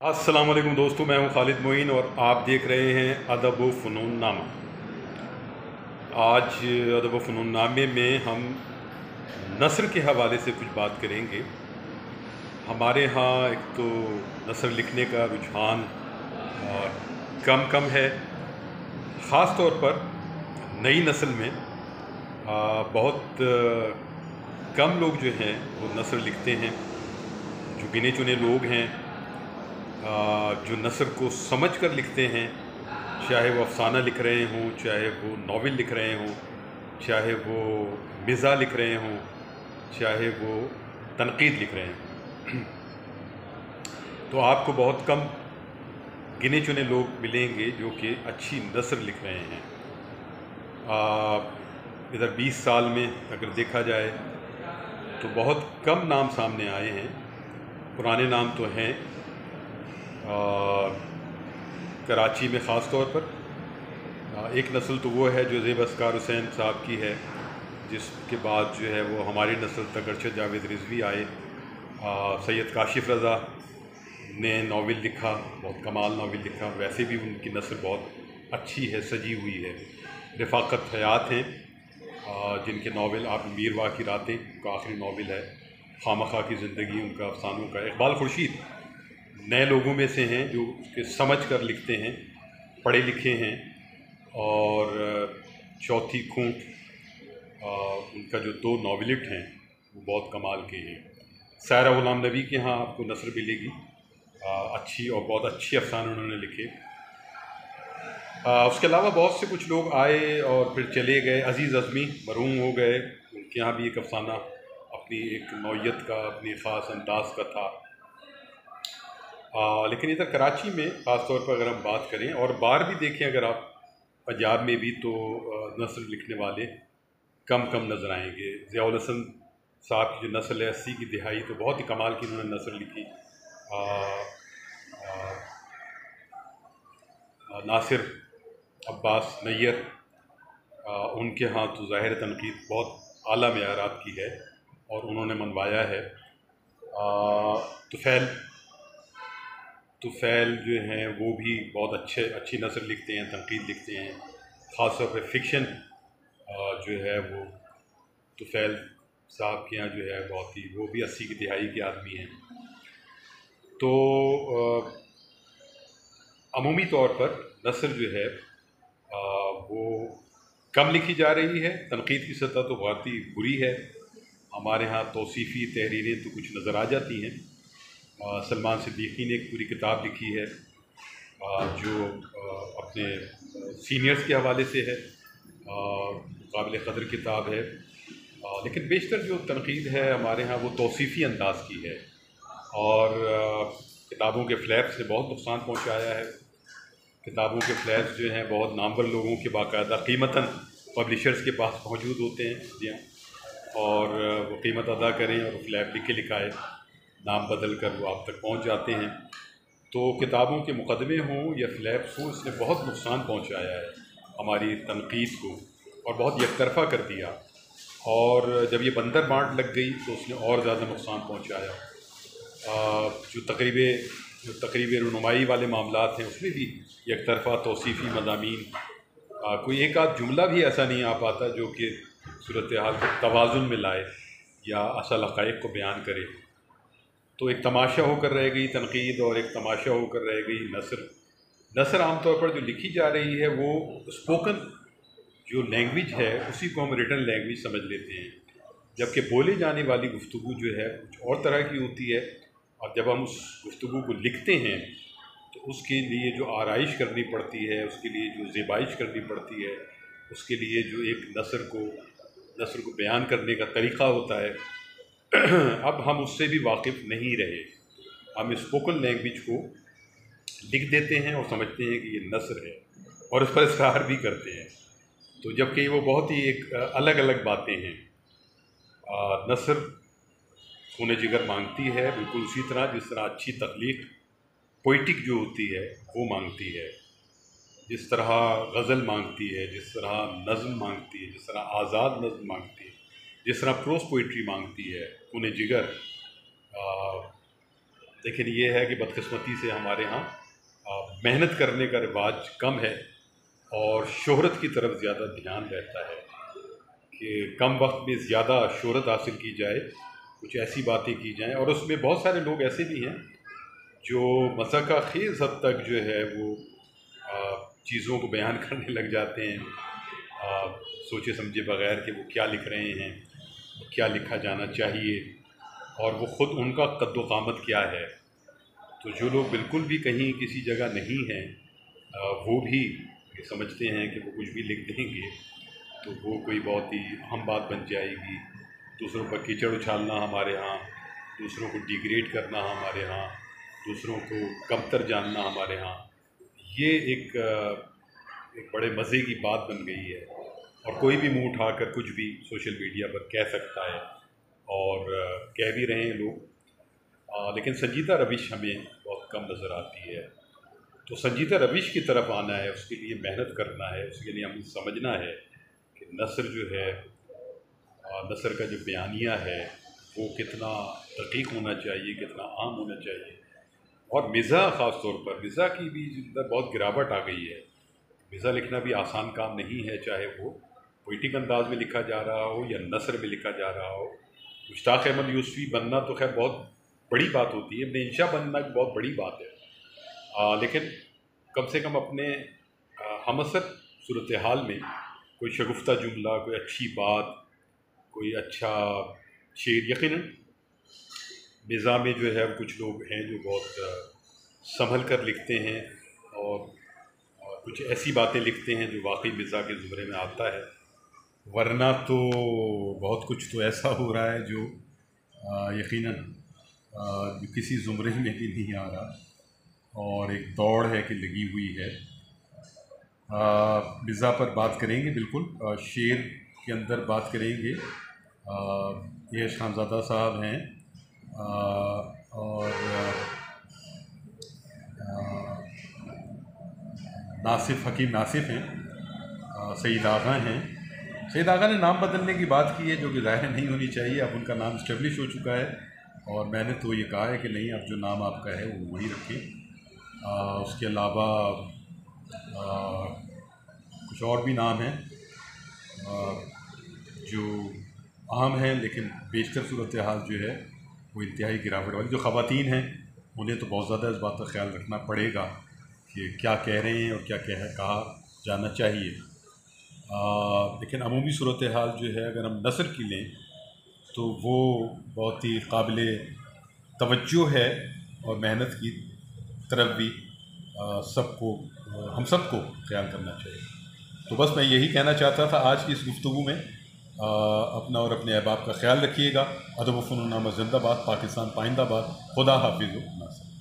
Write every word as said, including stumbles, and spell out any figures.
अस्सलाम वालेकुम दोस्तों, मैं हूं खालिद मोइन और आप देख रहे हैं अदब व फ़नून नामा। आज अदब व फ़नून नामे में हम नस्र के हवाले से कुछ बात करेंगे। हमारे यहाँ एक तो नस्र लिखने का रुझान आ, कम कम है। ख़ास तौर पर नई नस्ल में आ, बहुत आ, कम लोग जो हैं वो नस्र लिखते हैं। जो गिने चुने लोग हैं जो नस्र को समझ कर लिखते हैं, चाहे वो अफसाना लिख रहे हों, चाहे वो नावल लिख रहे हों, चाहे वो मिज़ा लिख रहे हों, चाहे वो तनकीद लिख रहे हों, तो आपको बहुत कम गिने चुने लोग मिलेंगे जो कि अच्छी नस्र लिख रहे हैं। इधर बीस साल में अगर देखा जाए तो बहुत कम नाम सामने आए हैं। पुराने नाम तो हैं, आ, कराची में ख़ास तौर पर आ, एक नस्ल तो वो है जो ज़ेब अस्कार हुसैन साहब की है, जिसके बाद जो है वो हमारी नस्ल तक अरशद जावेद रिजवी आए। सैयद काशिफ रज़ा ने नावल लिखा, बहुत कमाल नावल लिखा। वैसे भी उनकी नस्ल बहुत अच्छी है, सजी हुई है। रफ़ाकत हयात हैं जिनके नावल आप मीरवा की रातें का आखिरी नावल है, खामखा की ज़िंदगी उनका अफसानों का। इकबाल खुर्शीद नए लोगों में से हैं जो उसके समझ कर लिखते हैं, पढ़े लिखे हैं। और चौथी खूंट उनका जो दो नावलिट हैं वो बहुत कमाल के हैं। सायरा ग़ुलाम नबी के यहाँ आपको नस्र मिलेगी, अच्छी और बहुत अच्छी अफसाने उन्होंने लिखे। आ, उसके अलावा बहुत से कुछ लोग आए और फिर चले गए। अज़ीज़ अज़मी मरूम हो गए, उनके यहाँ भी एक अफसाना अपनी एक नौयत का, अपनी ख़ास अंदाज का था। आ, लेकिन इधर कराची में ख़ास तौर पर अगर हम बात करें और बाहर भी देखें, अगर आप पंजाब में भी, तो नस्र लिखने वाले कम कम नज़र आएंगे। ज़ियाउल हसन साहब की जो नस्ल है अस्सी की दिहाई, तो बहुत ही कमाल की उन्होंने नस्र लिखी। आ, आ, आ, नासिर अब्बास नैयर, उनके यहाँ तो ज़ाहिर तनकीद बहुत आला मेयारात की है और उन्होंने मनवाया है। तुफ़ैल तुफ़ैल जो हैं वो भी बहुत अच्छे अच्छी नस्र लिखते हैं, तनकीद लिखते हैं। ख़ास तौर पर फ़िक्शन जो है वो तुफ़ैल साहब के यहाँ जो है बहुत ही, वो भी अस्सी की दिहाई के आदमी हैं। तो अमूमी तौर पर नस्र जो है आ, वो कम लिखी जा रही है। तनकीद की सतह तो बहुत ही बुरी है। हमारे यहाँ तौसीफ़ी तहरीरें तो कुछ नज़र आ जाती हैं। सलमान सिद्दीकी ने एक पूरी किताब लिखी है आ, जो आ, अपने सीनियर्स के हवाले से है, काबिल क़द्र किताब है। आ, लेकिन बेशतर जो तनकीद है हमारे यहाँ वो तौसीफ़ी अंदाज़ की है और आ, किताबों के फ्लैप्स ने बहुत नुकसान पहुँचाया है। किताबों के फ्लैप्स जो हैं बहुत नामवर लोगों के बाकायदा कीमतन पब्लिशर्स के पास मौजूद होते हैं जी हाँ, और वो कीमत अदा करें और फ्लैप लिखे लिखाए नाम बदल कर वो आप तक पहुंच जाते हैं। तो किताबों के मुकदमे हों या फ्लैप्स हों, इसने बहुत नुकसान पहुंचाया है हमारी तनकीद को और बहुत यकतरफ़ा कर दिया। और जब ये बंदर बांट लग गई तो उसने और ज़्यादा नुकसान पहुंचाया। जो तकरीबे जो तकरीबे रुनुमाई वाले मामलात हैं उसमें भी यकतरफ़ा तौसीफ़ी मज़ामीन, कोई एक आध जुमला भी ऐसा नहीं आ पाता जो कि सूरत हाल को तवाज़ुन में लाए या असल हक़ाइक़ को बयान करे। तो एक तमाशा होकर रह गई तनकीद और एक तमाशा होकर रह गई नस्र। नस्र आमतौर पर जो लिखी जा रही है वो स्पोकन जो लैंग्वेज है उसी को हम रिटन लैंग्वेज समझ लेते हैं, जबकि बोले जाने वाली गुफ्तगू जो है कुछ और तरह की होती है। और जब हम उस गुफ्तगू को लिखते हैं तो उसके लिए जो आराइश करनी पड़ती है, उसके लिए जो ज़ेबाइश करनी पड़ती है, उसके लिए जो एक नस्र को नस्र को बयान करने का तरीक़ा होता है, अब हम उससे भी वाकिफ़ नहीं रहे। हम स्पोकन लैंग्वेज को लिख देते हैं और समझते हैं कि ये नस्र है और उस पर इसरार भी करते हैं, तो जबकि वो बहुत ही एक अलग अलग बातें हैं। नस्र खून जिगर मांगती है, बिल्कुल उसी तरह जिस तरह अच्छी तख्लीक पोइटिक जो होती है वो मांगती है, जिस तरह गज़ल मांगती है, जिस तरह नज़्म मांगती है, जिस तरह आज़ाद नज़्म मांगती है, जिस तरह प्रोस पोइट्री मांगती है। खून जिगर लेकिन ये है कि बदकिस्मती से हमारे यहाँ मेहनत करने का रिवाज कम है और शोहरत की तरफ ज़्यादा ध्यान रहता है कि कम वक्त में ज़्यादा शोहरत हासिल की जाए, कुछ ऐसी बातें की जाएं। और उसमें बहुत सारे लोग ऐसे भी हैं जो मज़ाक़ ख़ेज़ हद तक जो है वो चीज़ों को बयान करने लग जाते हैं आ, सोचे समझे बग़ैर कि वो क्या लिख रहे हैं, क्या लिखा जाना चाहिए और वो ख़ुद उनका कद्दो क़ामत क्या है। तो जो लोग बिल्कुल भी कहीं किसी जगह नहीं हैं, वो भी समझते हैं कि वो कुछ भी लिख देंगे तो वो कोई बहुत ही अहम बात बन जाएगी। दूसरों पर कीचड़ उछालना हमारे यहाँ, दूसरों को डिग्रेड करना हमारे यहाँ, दूसरों को कमतर जानना हमारे यहाँ, ये एक, एक बड़े मज़े की बात बन गई है। और कोई भी मुँह उठाकर कुछ भी सोशल मीडिया पर कह सकता है और कह भी रहे हैं लोग, आ, लेकिन संजीदा रविश हमें बहुत कम नज़र आती है। तो संजीदा रविश की तरफ आना है, उसके लिए मेहनत करना है, उसके लिए हमें समझना है कि नसर जो है, नसर का जो बयानिया है वो कितना दक़ीक़ होना चाहिए, कितना आम होना चाहिए। और मिज़ा ख़ास तौर पर मिज़ा की भी अंदर बहुत गिरावट आ गई है। मिज़ा लिखना भी आसान काम नहीं है, चाहे वो पोइटिक अंदाज में लिखा जा रहा हो या नसर में लिखा जा रहा हो। मुश्ताक़ अहमद यूसुफ़ी बनना तो खैर बहुत बड़ी बात होती है, इब्न इंशा बनना भी बहुत बड़ी बात है, आ, लेकिन कम से कम अपने हमअसर सूरत हाल में कोई शगुफ्ता जुमला, कोई अच्छी बात, कोई अच्छा शेर, यकीनन मिज़ा में जो है कुछ लोग हैं जो बहुत संभल कर लिखते हैं और कुछ ऐसी बातें लिखते हैं जो वाकई मिज़ा के ज़ुमरे में आता है। वरना तो बहुत कुछ तो ऐसा हो रहा है जो यकीनन जो किसी ज़ुमरे में भी नहीं आ रहा और एक दौड़ है कि लगी हुई है। मिज़ा पर बात करेंगे, बिल्कुल शेर के अंदर बात करेंगे। ये खानज़ादा साहब हैं आ, और नासिफ हकीम नासिफ हैं, सईद आगा हैं। सईद आगा ने नाम बदलने की बात की है जो कि ज़ाहिर नहीं होनी चाहिए। अब उनका नाम इस्टेब्लिश हो चुका है और मैंने तो ये कहा है कि नहीं, अब जो नाम आपका है वो वही रखें। आ, उसके अलावा कुछ और भी नाम हैं जो अहम हैं, लेकिन बेशतर सूरत हाल जो है वो इंतहाई गिरावट वाली। जो ख़वातीन हैं उन्हें तो बहुत ज़्यादा इस बात का ख्याल रखना पड़ेगा कि क्या कह रहे हैं और क्या कह कहा जाना चाहिए। लेकिन अमूमी सूरत हाल जो है अगर हम नसर की लें तो वो बहुत ही काबिल तवज्जो है और मेहनत की तरफ भी सबको हम सबको ख्याल करना चाहिए। तो बस मैं यही कहना चाहता था आज की इस गुफ्तगू में। आ, अपना और अपने अहबाब का ख्याल रखिएगा। अदब व फ़नून जिंदाबाद, पाकिस्तान पाइंदाबाद। खुदा हाफिज़।